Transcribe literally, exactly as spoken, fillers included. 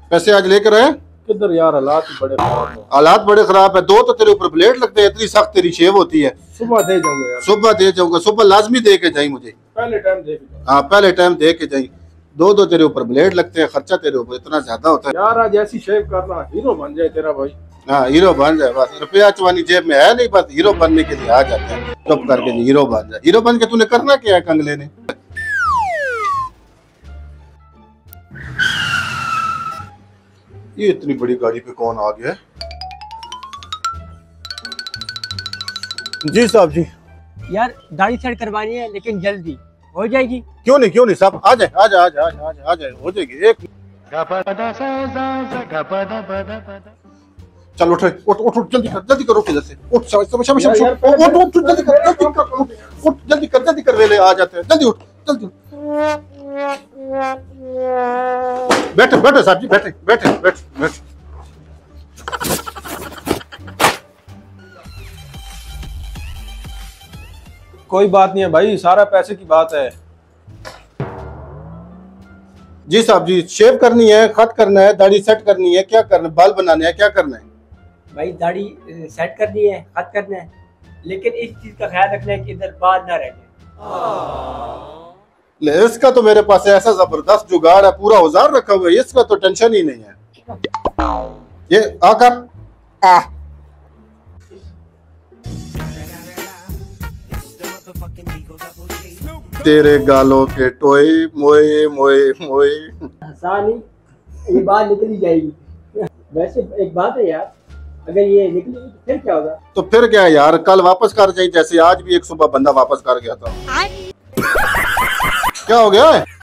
पैसे आज लेकर आए? किधर यार, हालात ही बड़े खराब हैं। हालात बड़े खराब है। दो तो तेरे ऊपर ब्लेड लगते हैं, इतनी सख्त तेरी शेव होती है। सुबह दे जाऊंगा यार। सुबह दे जाऊंगा, सुबह लाजमी दे के जाई मुझे। पहले टाइम दे के हाँ पहले टाइम दे के जाई। दो दो तेरे ऊपर ब्लेड लगते हैं, खर्चा तेरे ऊपर इतना ज्यादा होता है यार। आज ऐसी शेव करना हीरो बन जाए तेरा भाई। हाँ हीरो बन जाए बस। रुपया चवानी जेब में है नहीं, बस हीरो बनने के लिए आ जाते हैं। चुप करके हीरो बन जाए। हीरो बन के तूने करना क्या है कंगले ने? ये इतनी बड़ी गाड़ी पे कौन आ गया? जी साहब जी। यार दाढ़ी सेट करवानी है लेकिन जल्दी हो जाएगी। क्यों नहीं क्यों नहीं साहब, आ जाए आ जाए आ जाए आ जाए आ जाए, हो जाएगी। एक चल उठ उठ उठ उठ जल्दी कर जल्दी कर, उठ इधर से उठ शाबाश शाबाश शाबाश शाबाश, उठ उठ उठ जल्दी कर जल्दी कर उठ उठ जल्दी कर जल्दी कर, वेले आ जाते हैं। जल्दी उठ जल्दी उठ। बैठे बैठे साहब जी, बैठे बैठे बैठे बैठे। कोई बात नहीं है भाई, सारा पैसे की बात है। जी साहब जी, शेव करनी है, खत करना है, दाढ़ी सेट करनी है, क्या करना है, बाल बनाने हैं, क्या करना है? भाई दाढ़ी सेट करनी है, कट करना है, लेकिन इस चीज का ख्याल रखना है कि इधर बाल ना रह जाए। ले इसका तो मेरे पास ऐसा जबरदस्त जुगाड़ है, पूरा औजार रखा हुआ है, इसका तो टेंशन ही नहीं है। ये आकर आ तेरे गालों के टोए मोए मोए मोए। आसानी ये बात निकली जाएगी। वैसे एक बात है यार, अगर ये निकली तो फिर क्या होगा? तो फिर क्या है यार, कल वापस कर जाए, जैसे आज भी एक सुबह बंदा वापस कर गया था। क्या हो गया है?